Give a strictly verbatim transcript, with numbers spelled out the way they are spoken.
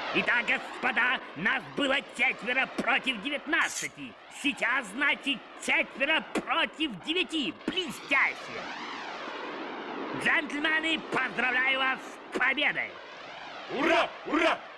Итак, господа, нас было четверо против девятнадцати. Сейчас, значит, четверо против девяти. Блестяще! Джентльмены, поздравляю вас с победой! Ура! Ура!